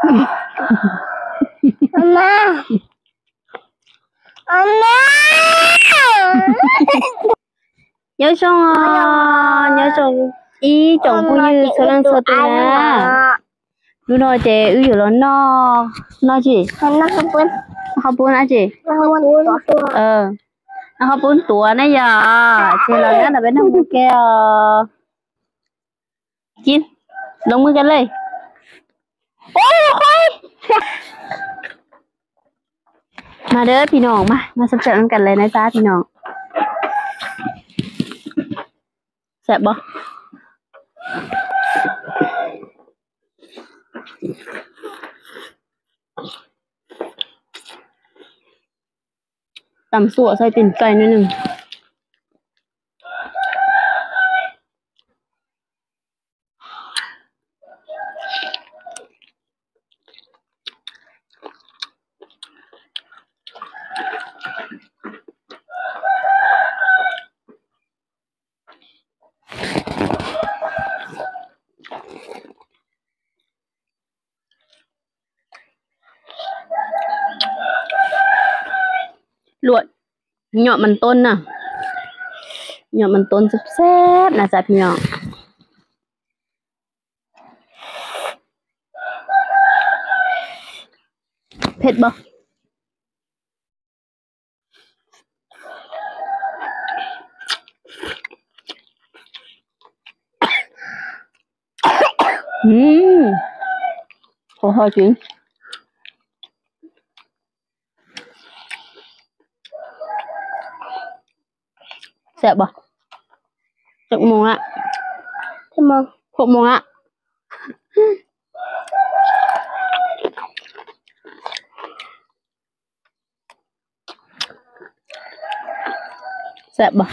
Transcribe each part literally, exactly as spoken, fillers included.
Mama. Mama. Nhớ xong nhớ xong ý chồng phu như số lần số tiền à lúc nói chị ưu rồi nó nó gì nó không bốn không bốn hả chị nó không bốn ờ nó không bốn tuổi này giờ chị là nó là bên năm kia chín lông mới cái này ôi khoai mà đỡพี่น้องมามาสับเสริมกันเลยนะจ๊ะพี่น้องแซ่บบ่ตำสั่วใส่ตีนไก่นิดนึงลวดเหยาะมันต้นน่ะเหยาะมันต้นแซ่บๆนะจ๊ะพี่น้องเผ็ดบ่อืมขอขอจริงแซ่บบ่จักโมงละชั่วโมงหกโมงละแซ่บบ่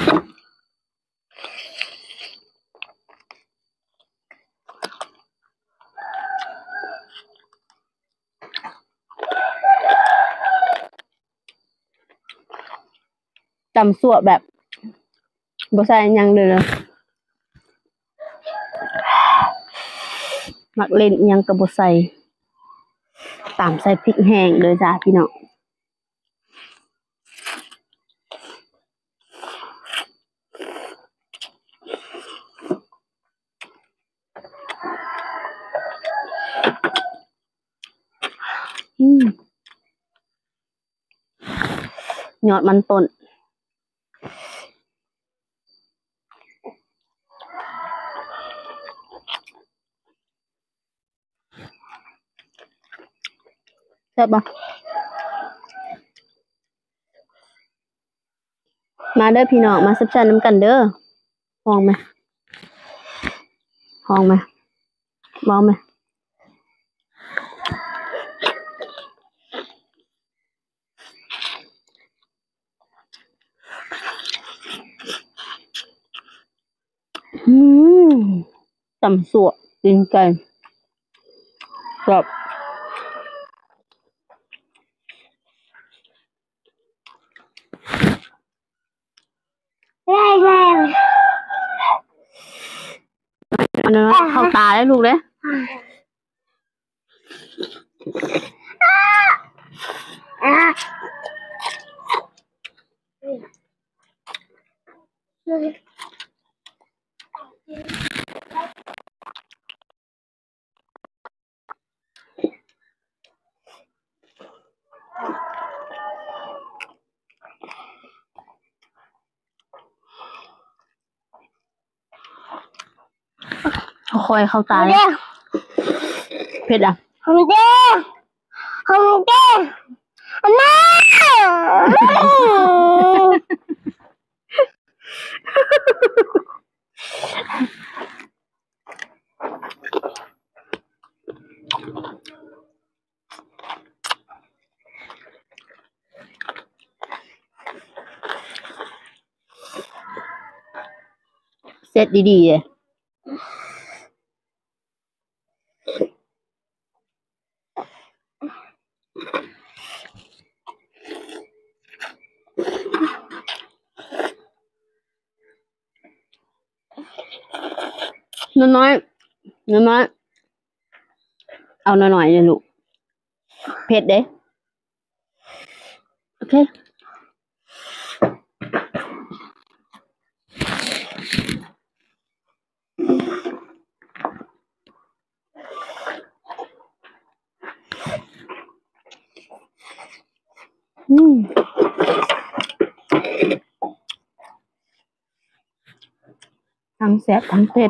ตำสั่วแบบบ่ใส่หยังเลยเลยมักเล่นหยังก็บ่ใส่ตามใส่พริกแห้งเลยจ้าพี่น้องอืมยอดมันต้นแซ่บบ่มาเด้อพี่น้องมาแซ่บๆน้ำกันเด้อหองไหมหองไหมเบาไหมอืมตำสั่วตีนไก่ครับแรงแรงอันนั้นเข้าตาได้ลูกเด้คอยเข้าตาเลยเผ็ดอ่ะทำเด้ทำเด้แม่เสร็จดีๆเลยน้อยน้อยน้อยเอาหน่อยๆเลยลูกเผ็ดเด้โอเคอืมทั้งแซ่บทั้งเผ็ด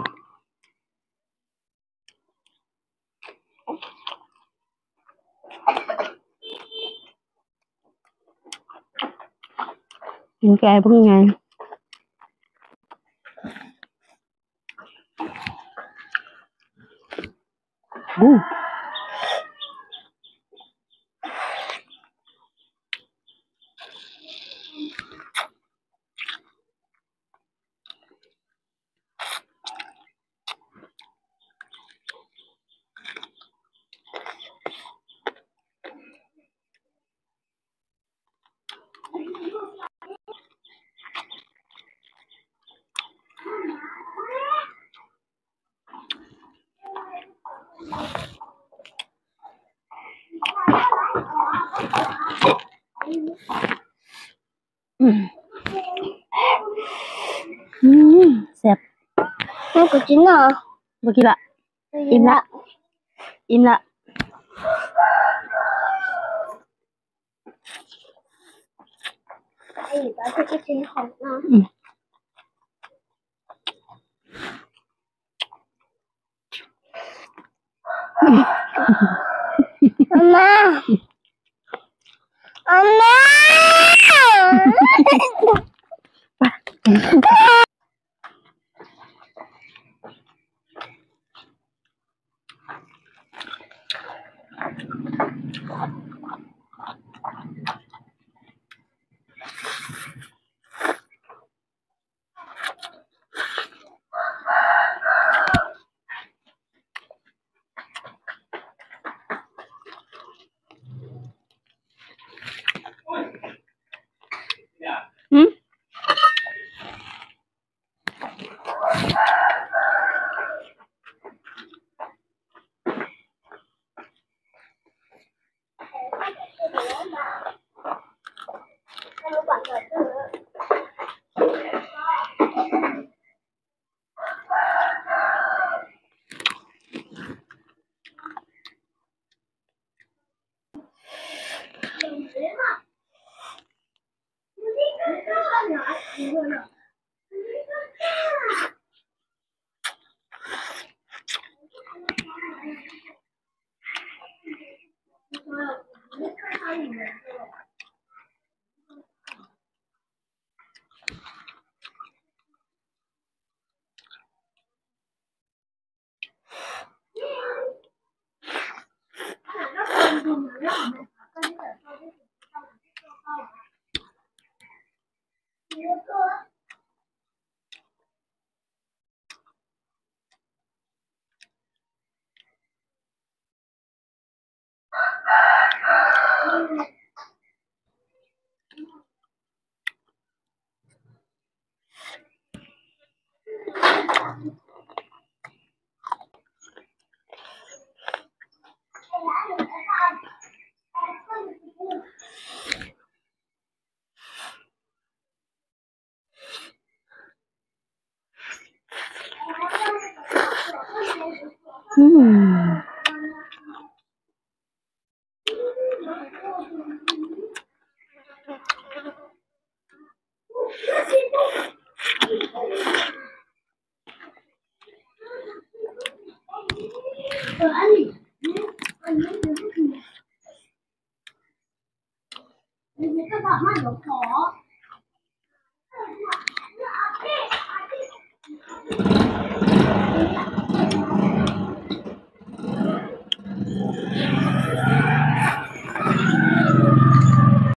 กินแกเพิ่งไงอู้อืมอืมแซ่บแม่กูกินเหรอบ่กินละอิ่มละอิ่มละไอ้บ้าจะกินของนะอืมอาม่าอาม่าอืมอืมเอออันนี้อันนี้เดี๋ยวพี่เดี๋ยวจะบอกมาเดี๋ยวขอ